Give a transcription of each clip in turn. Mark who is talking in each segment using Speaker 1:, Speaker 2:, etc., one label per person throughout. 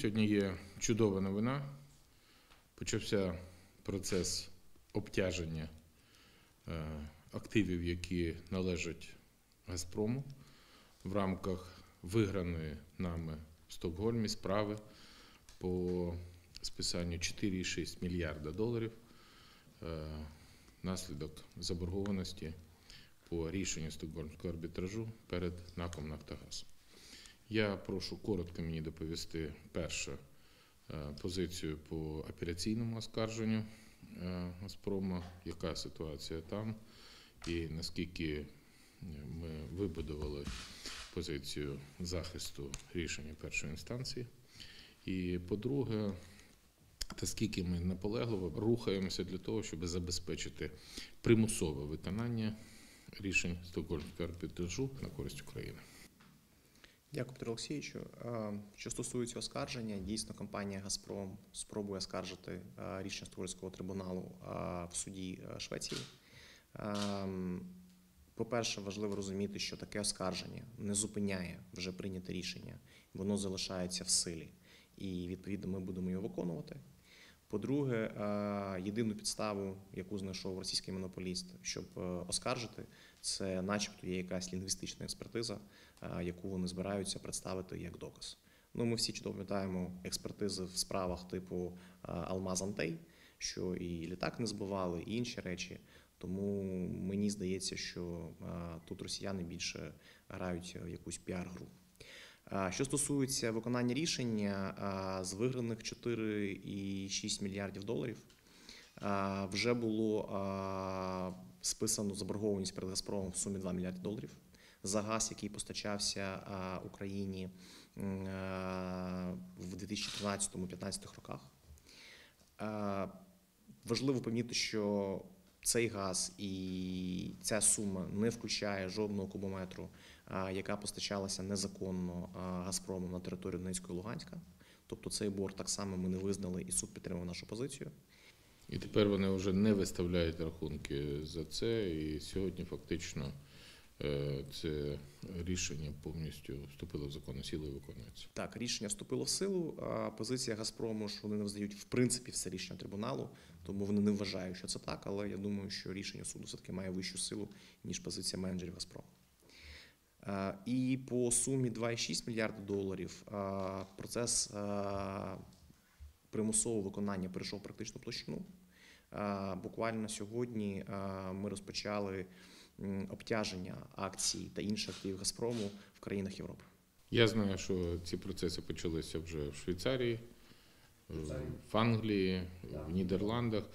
Speaker 1: Сьогодні є чудова новина. Почався процес обтяження активів, які належать «Газпрому» в рамках виграної нами в Стокгольмі справи по списанню 4,6 мільярда доларів внаслідок заборгованості по рішенню Стокгольмського арбітражу перед НАК «Нафтогаз». Я прошу коротко мені доповісти перше позицію по апеляційному оскарженню «Газпрому», яка ситуація там і наскільки ми вибудували позицію захисту рішення першої інстанції. І по-друге, наскільки ми наполегливо рухаємося для того, щоб забезпечити примусове виконання рішень Стокгольмського арбітражу на користь України.
Speaker 2: Дякую, Петро Олексійовичу. Що стосується оскарження, дійсно компанія «Газпром» спробує оскаржити рішення Стокгольмського трибуналу в суді Швеції. По-перше, важливо розуміти, що таке оскарження не зупиняє вже прийняте рішення, воно залишається в силі і, відповідно, ми будемо його виконувати. По-друге, єдину підставу, яку знайшов російський монополіст, щоб оскаржити, це начебто є якась лінгвістична експертиза, яку вони збираються представити як доказ. Ну, ми всі чудово пам'ятаємо експертизи в справах типу «Алмаз-Антей», що і літак не збивали, і інші речі. Тому мені здається, що тут росіяни більше грають в якусь піар-гру. Що стосується виконання рішення, з виграних 4,6 мільярдів доларів вже було списано заборгованість перед «Газпромом» в сумі 2 мільярди доларів за газ, який постачався Україні в 2013-2015 роках. Важливо помітити, що цей газ і ця сума не включає жодного кубометру, яка постачалася незаконно «Газпромом» на територію Донецька і Луганська. Тобто цей борг так само ми не визнали, і суд підтримав нашу позицію.
Speaker 1: І тепер вони вже не виставляють рахунки за це, і сьогодні фактично це рішення повністю вступило в законну силу і виконується.
Speaker 2: Так, рішення вступило в силу. Позиція «Газпрому», що вони не визнають в принципі все рішення трибуналу, тому вони не вважають, що це так, але я думаю, що рішення суду все-таки має вищу силу, ніж позиція менеджерів «Газпрому». І по сумі 2,6 мільярда доларів процес примусового виконання перейшов практично площину. Буквально сьогодні ми розпочали обтяження акцій та інших активів «Газпрому» в країнах Європи.
Speaker 1: Я знаю, що ці процеси почалися вже в Швейцарії, в Англії, в Нідерландах.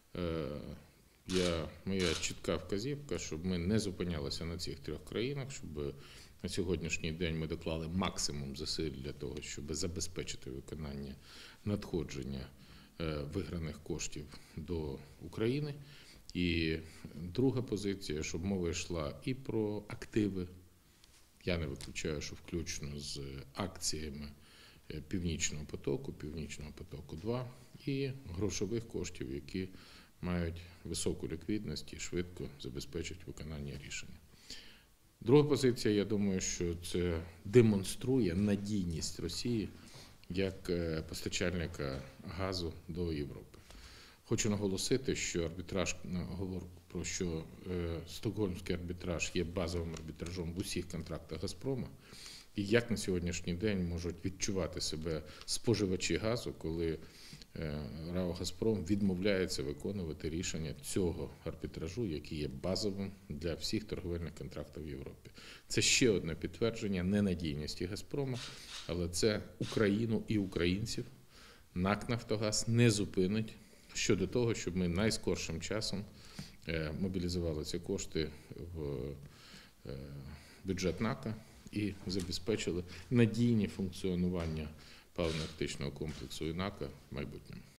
Speaker 1: Моя чітка вказівка, щоб ми не зупинялися на цих трьох країнах, щоб на сьогоднішній день ми доклали максимум зусиль для того, щоб забезпечити виконання надходження виграних коштів до України. І друга позиція, щоб мова йшла і про активи, я не виключаю, що включно з акціями Північного потоку-2 і грошових коштів, які мають високу ліквідність і швидко забезпечать виконання рішення. Друга позиція, я думаю, що це демонструє надійність Росії як постачальника газу до Європи. Хочу наголосити, що арбітраж говорить про що Стокгольмський арбітраж є базовим арбітражом в усіх контрактах «Газпрому». І як на сьогоднішній день можуть відчувати себе споживачі газу, коли РАО «Газпром» відмовляється виконувати рішення цього арбітражу, який є базовим для всіх торговельних контрактів в Європі. Це ще одне підтвердження ненадійності «Газпрому», але це Україну і українців НАК «Нафтогаз» не зупинить щодо того, щоб ми найскоршим часом мобілізували ці кошти в бюджет НАКа і забезпечили надійне функціонування паливно-енергетичного комплексу і НАКа в майбутньому.